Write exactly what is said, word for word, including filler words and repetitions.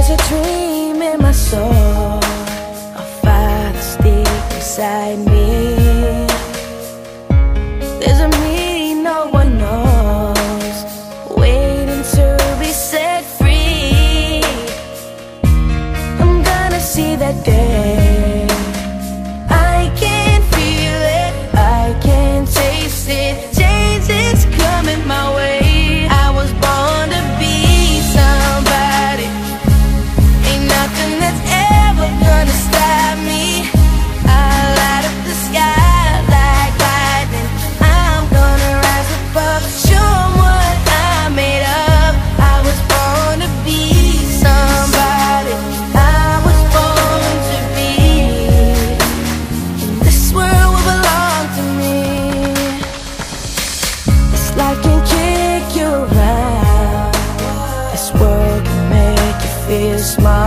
There's a dream in my soul, a fire that's deep inside me. There's a me no one knows, waiting to be set free. I'm gonna see that day. I can feel it, I can taste it. Change is coming my way. I was born to be somebody. Ain't nothing that's ever gonna stop me. I light up the sky like lightning. I'm gonna rise above, show 'em what I'm made of. I was born to be somebody. I was born to be. And this world will belong to me. This life can kick you around. This world can make you feel small.